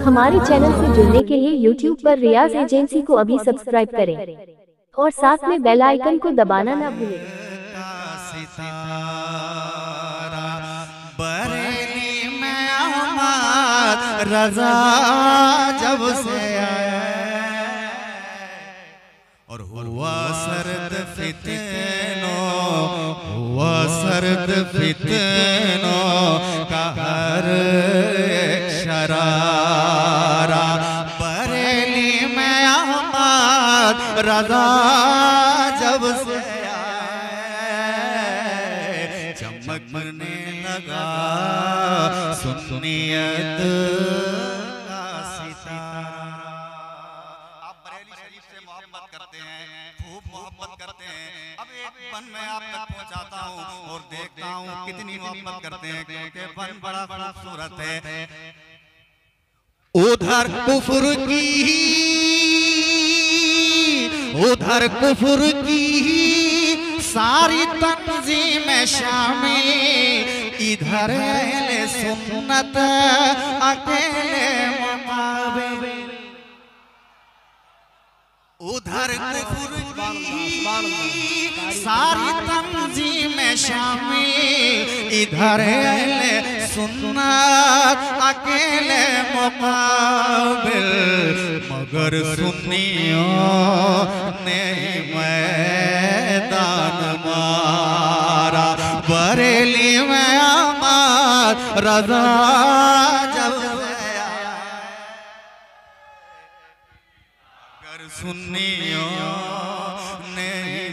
हमारे चैनल से जुड़ने के लिए YouTube पर रियाज एजेंसी को अभी सब्सक्राइब करें और साथ में बेल आइकन को दबाना ना भूलें। बरेली में अहमद रजा जब से आया और हुआ सर्द फितनों का हर एक शरारा। बरेली में अहमद रजा जब से आया चमकने लगा सुन्नियत का सितारा। आप बरेली शरीफ से मोहब्बत करते हैं, खूब मोहब्बत करते हैं। अब एक बन मैं आप तक पहुंचाता हूं और देखता हूं कितनी मोहब्बत करते हैं, क्योंकि बन बड़ा खूबसूरत है। उधर कुफर की सारी तंजीम शामिल, इधर अहले सुन्नत अकेले मुकाबिल। उधर कुफर की सारी तंजीम शामिल, इधर अहले सुन्नत अकेले मुकाबिल। मगर सुन्नियों ने मैदान मारा। बरेली में अहमद रजा जब से आया मगर सुन्नियों ने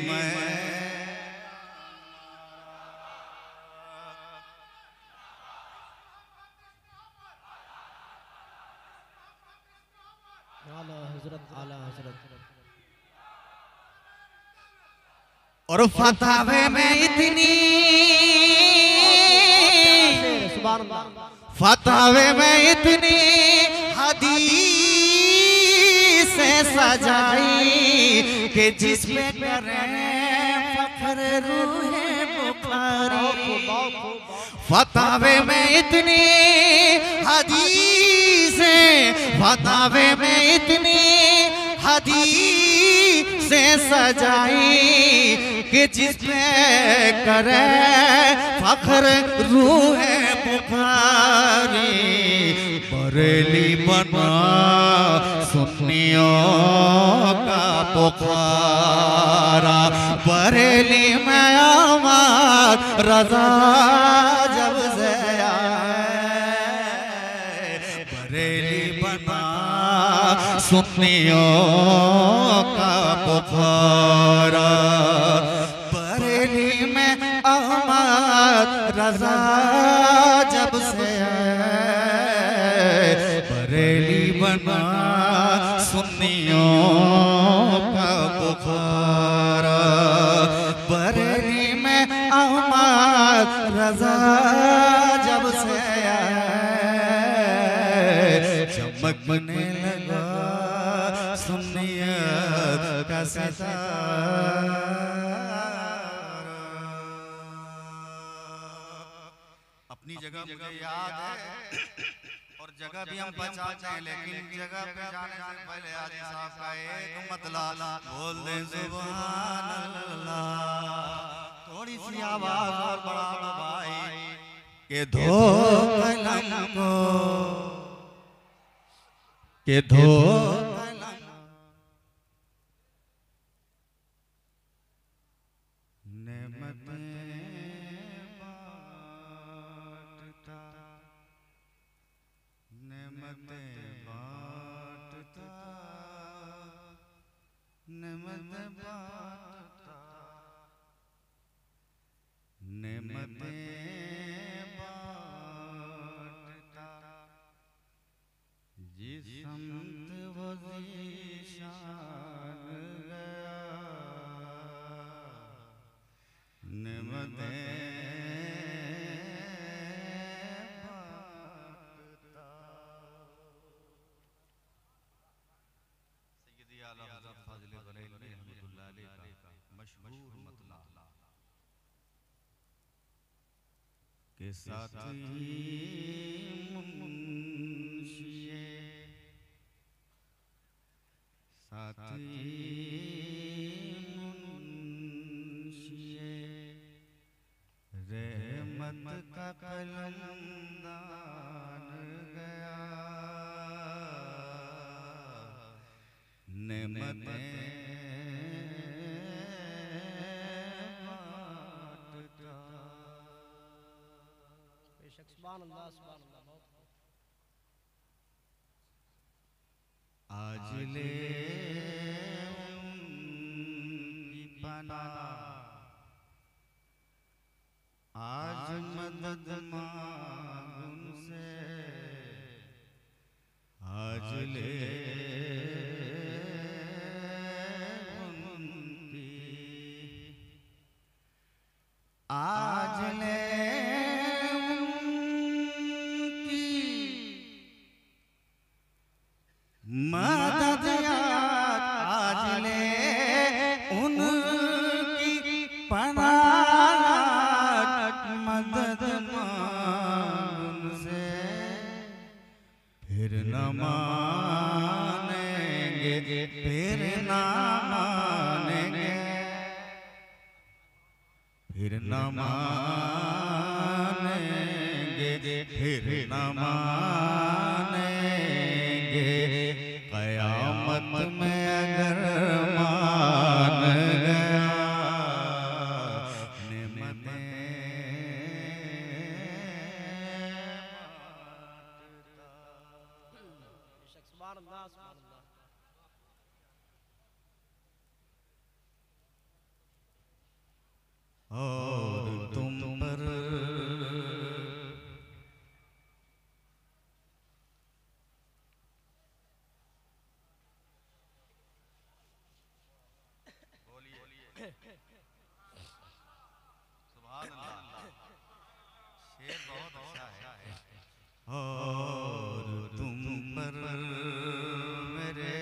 और फतावे में इतनी हदीसें सजाई कि जिस पे करें फख्र रूहे बुखारी। फतावे में इतनी हदीसें सजाई कि जिस पे करे फख्र रूहे बुखारी। बरेली बना सुन्नियों का पुकारा। बरेली में अहमद रजा जब से आए, बरेली बना सुन्नियों का पुकारा। बरेली में अहमद रजा जब से आए, बरेली बना सुन्नियों का पुकारा। बरेली में अहमद रजा जब से आए चमकने लगा सुन्नियत का सितारा। अपनी जगह मुझे याद है और जगह भी हम बचाते हैं, लेकिन जगह पे जाने से पहले आदि साहब का एक मतला बोल दे सुभान अल्लाह। थोड़ी सी आवाज और बढ़ा लो भाई के धो कलम को, के धो जिस संत वो ज़ीशान गया नेमतें बांटता। सैयदी आला हज़रत फ़ाज़िल बरेलवी रहमतुल्लाह अलैह का मशहूर मतला के साथ ही मुंशिए नेमतें सुभान अल्लाह सुभान अल्लाह। बहुत आज ले उनकी पनाह, आज मदद मांग उनसे, आज ले उनकी, आज ले उनकी मदद याद, आज ले उनकी पनाह, मदद मांग उनसे, फिर न मानेंगे, फिर न मानेंगे, फिर न मानेंगे, फिर न मानेंगे, क़यामत में अगर मान गया नेमतें सुभान अल्लाह सुभान अल्लाह। और तुम पर सुभान अल्लाह, शेर बहुत अच्छा है। और तुम पर मेरे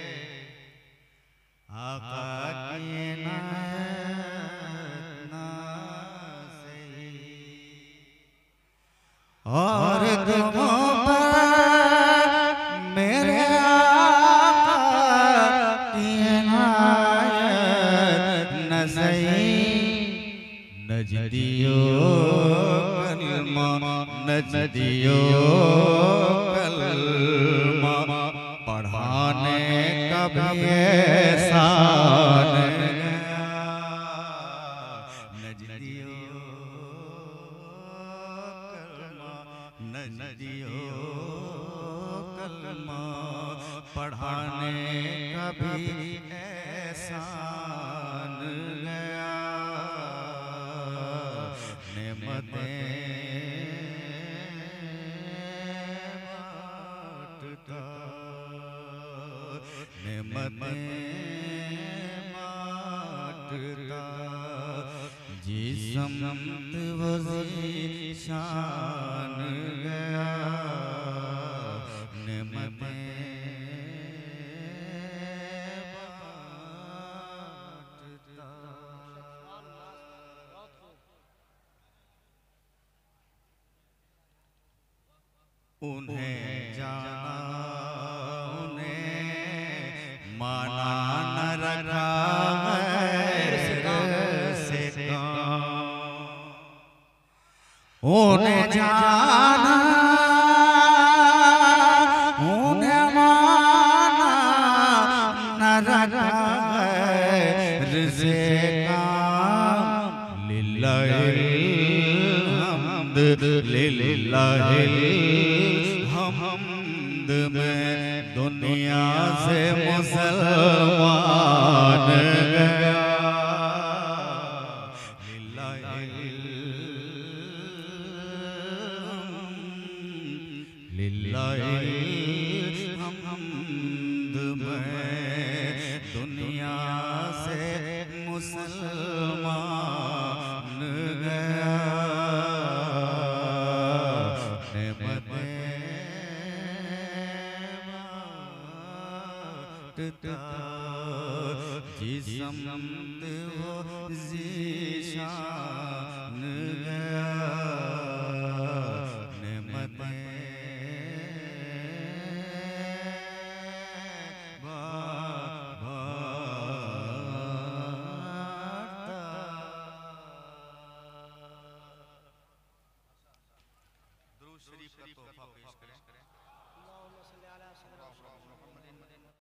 आका की इनायत नाज़ी, और तुम पर मेरे आका की इनायत नाज़ी, नजदियो कलमा, नजदियो कलमा पढ़ाने का भी एहसान गया, नजदियो कलमा, नजदियो कलमा पढ़ाने का भी एहसान गया, नेमतें बांटता, नेमतें बांटता, जिस समत वज़ीशान गया, नेमतें बांटता। उन्हें जाना, उन्हें माना न रखा गैर से काम, उन्हें जाना, उन्हें माना न रखा गैर से काम, लिल्लाहिल हम्द, लिल्लाहिल हमद में दुनिया से मुसलमान गया, लिल्लाहिल हमद में दुनिया से मुसलमान गया, जिस समत वो ज़ीशान गया, नेमतें दुरूद शरीफ का तोहफा पेश करें।